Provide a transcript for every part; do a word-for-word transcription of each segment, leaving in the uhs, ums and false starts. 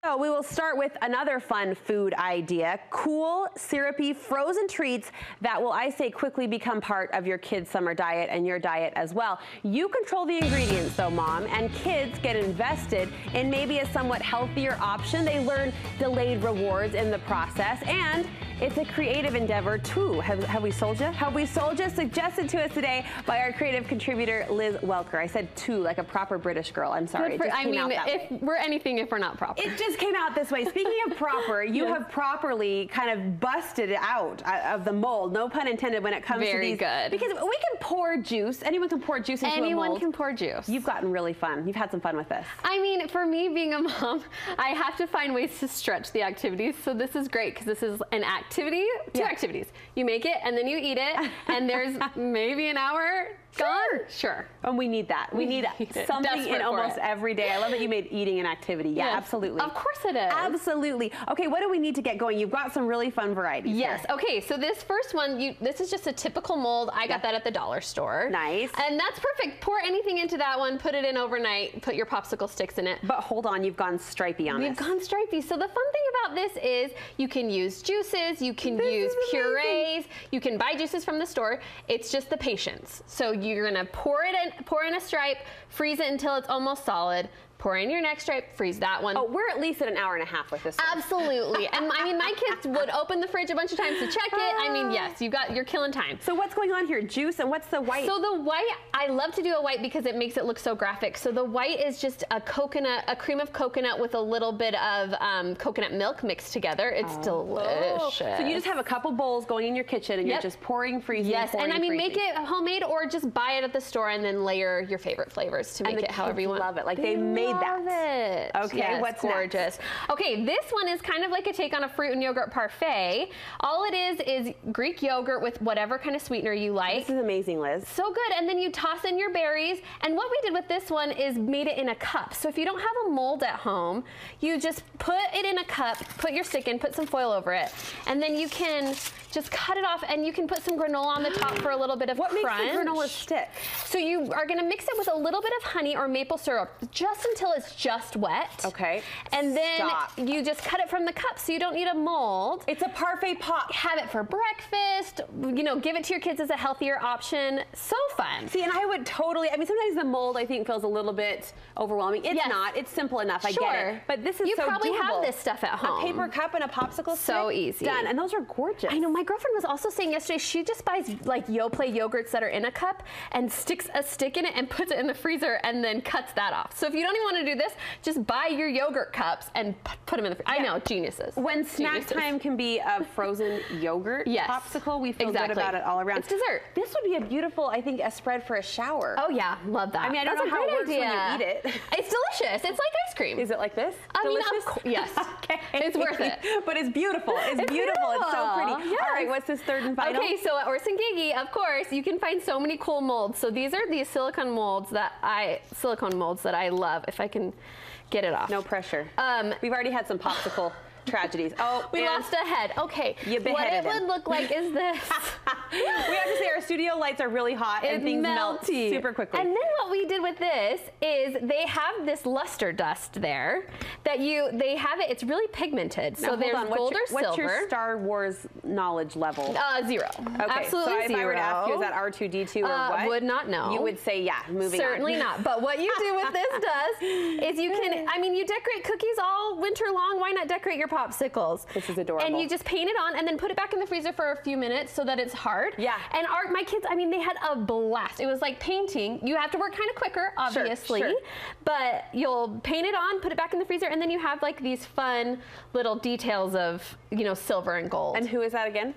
So we will start with another fun food idea, cool, syrupy, frozen treats that will, I say, quickly become part of your kids' summer diet and your diet as well. You control the ingredients though, Mom, and kids get invested in maybe a somewhat healthier option. They learn delayed rewards in the process, and it's a creative endeavor too. Have, have we sold you? Have we sold you? Suggested to us today by our creative contributor, Liz Welker. I said two like a proper British girl. I'm sorry. For, it just I came mean, out that if way. we're anything if we're not proper. It just came out this way. Speaking of proper, you Yes. have properly kind of busted it out of the mold, no pun intended, when it comes Very to these. good. Because we can pour juice. Anyone can pour juice into Anyone a mold. can pour juice. You've gotten really fun. You've had some fun with this. I mean, for me being a mom, I have to find ways to stretch the activities. So this is great because this is an activity, two Yeah. activities. You make it and then you eat it, and there's maybe an hour gone. Sure. And we need that. We need need it. something Desperate in for almost it. every day. I love that you made eating an activity. Yeah, Yes. absolutely. Of course it is. Absolutely. Okay, what do we need to get going? You've got some really fun varieties. Yes. here. Okay. So this first one, you this is just a typical mold. I got Yep. that at the dollar store. Nice. And that's perfect. Pour anything into that one. Put it in overnight. Put your popsicle sticks in it. But hold on, you've gone stripey on We've this. gone stripey. So the fun thing about this is you can use juices, you can This use is amazing. purees, you can buy juices from the store. It's just the patience. So you're gonna pour it in, pour in a stripe, freeze it until it's almost solid. Pour in your next stripe, freeze that one. Oh, we're at least at an hour and a half with this one. Absolutely. And I mean, my kids would open the fridge a bunch of times to check it. I mean, yes, you got, you're killing time. So what's going on here? Juice, and what's the white? So the white, I love to do a white because it makes it look so graphic. So the white is just a coconut, a cream of coconut with a little bit of um, coconut milk mixed together. It's delicious. So you just have a couple bowls going in your kitchen, and Yep. you're just pouring, freezing, Yes, pouring, and I mean, make freezing. it homemade or just buy it at the store and then layer your favorite flavors to make And the it however kids you want. love it. Like, they made that. Love it. Okay, Yes, what's gorgeous. Okay, this one is kind of like a take on a fruit and yogurt parfait. All it is is Greek yogurt with whatever kind of sweetener you like. This is amazing, Liz. So good, and then you toss in your berries, and what we did with this one is made it in a cup. So if you don't have a mold at home, you just put it in a cup, put your stick in, put some foil over it, and then you can just cut it off, and you can put some granola on the top for a little bit of What crunch. makes the granola stick? So you are gonna mix it with a little bit of honey or maple syrup, just until it's just wet. Okay. And then Stop. you just cut it from the cup, so you don't need a mold. It's a parfait pop. Have it for breakfast, you know, give it to your kids as a healthier option. So fun. See, and I would totally, I mean, sometimes the mold, I think, feels a little bit overwhelming. It's Yes. not. It's simple enough. I get Sure. it. But this is You so probably have doable. this stuff at home. A paper cup and a popsicle stick. So easy. Done. And those are gorgeous. I know, my girlfriend was also saying yesterday she just buys like Yoplait yogurts that are in a cup and sticks a stick in it and puts it in the freezer and then cuts that off. So if you don't even want to do this, just buy your yogurt cups and p- put them in the freezer. I Yeah. know, geniuses. When snack Geniuses. time can be a frozen yogurt Yes. popsicle, we feel Exactly. good about it all around. It's dessert. This would be a beautiful, I think, a spread for a shower. Oh yeah, love that. I mean, I don't That's know a how it great works when idea. you eat it. It's delicious. It's like ice cream. Is it like this? I mean, of Delicious? course- yes. Okay. It's worth it. But it's beautiful. It's, It's beautiful. It's so pretty. beautiful. Yes. All right, what's this third and final? Okay, so at Orsingigi, of course, you can find so many cool molds. So these are these silicone molds that I silicone molds that I love. If I can get it off. No pressure. Um, We've already had some popsicle tragedies. Oh, we and lost a head. Okay. You what beheaded it him. would look like is this. we have to say our studio lights are really hot and It's things melt melty. super quickly. And then what we did with this is they have this luster dust there that you, they have it, it's really pigmented. Now, so hold there's on. What's gold your, or What's silver. your Star Wars knowledge level? Uh, zero. Okay, Absolutely so if zero. I were to ask you, is that R two D two or Uh, what? would not know. You would say, yeah, moving Certainly on. not. But what you do with this does is you can, I mean, you decorate cookies all winter long. Why not decorate your popsicles? This is adorable. And you just paint it on and then put it back in the freezer for a few minutes so that it's hard. Yeah. And our, my kids, I mean, they had a blast. It was like painting. You have to work kind of quicker, obviously. sure. But you'll paint it on, put it back in the freezer, and then you have like these fun little details of, you know, silver and gold. And who is that again?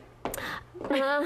Uh,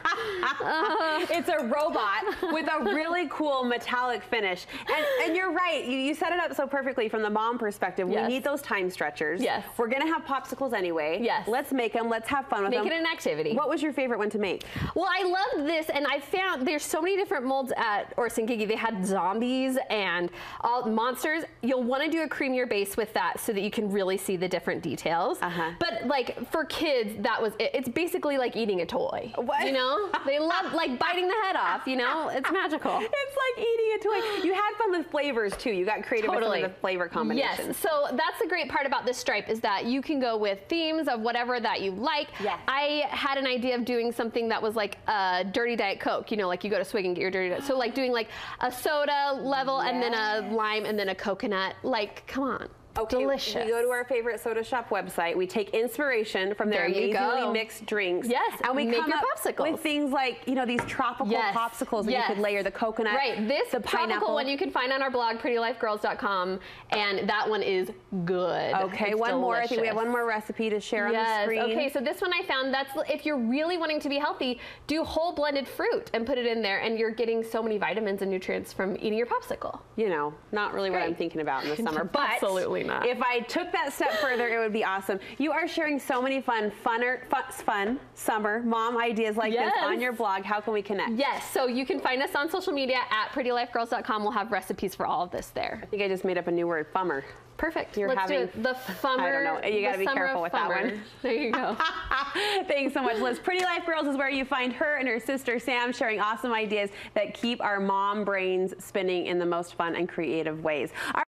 It's a robot with a really cool metallic finish. And, and you're right, you, you set it up so perfectly from the mom perspective. Yes. We need those time stretchers. Yes. We're gonna have popsicles anyway. Yes. Let's make them, let's have fun with Make them. it an activity. What was your favorite one to make? Well, I loved this, and I found there's so many different molds at Orsingigi. They had zombies and all monsters. You'll want to do a creamier base with that so that you can really see the different details. Uh-huh. But like for kids, that was it. It's basically like eating a toy. What? You know? They love like biting the head off, you know? It's magical. It's like eating a toy. You had fun with flavors too. You got creative Totally. with some of the flavor combinations. Yes, so that's the great part about this stripe is that you can go with themes of whatever that you like. Yes. I had an idea of doing something that was like a dirty Diet Coke, you know, like you go to Swig and get your dirty Diet. So like doing like a soda level yes. and then a lime and then a coconut. Like, come on. Okay, delicious. We go to our favorite soda shop website. We take inspiration from their There you amazingly go. mixed drinks. Yes, and we make come your up popsicles. with things like, you know, these tropical Yes, popsicles where yes. you could layer the coconut. Right, this the tropical pineapple. one you can find on our blog, pretty life girls dot com, and that one is good. Okay, It's one more. I think we have delicious. one more recipe to share Yes. on the screen. Okay, so this one I found, that's if you're really wanting to be healthy, do whole blended fruit and put it in there, and you're getting so many vitamins and nutrients from eating your popsicle. You know, not really what Great. I'm thinking about in the summer, but Absolutely not. if I took that step further, it would be awesome. You are sharing so many fun, funner, fun, fun summer mom ideas like Yes. this on your blog. How can we connect? Yes, so you can find us on social media at pretty life girls dot com. We'll have recipes for all of this there. I think I just made up a new word, fummer. Perfect. You're Let's having, do it. The fummer. I don't know. You got to the be summer careful of with that fummer. one. There you go. Thanks so much, Liz. Pretty Life Girls is where you find her and her sister Sam sharing awesome ideas that keep our mom brains spinning in the most fun and creative ways. Our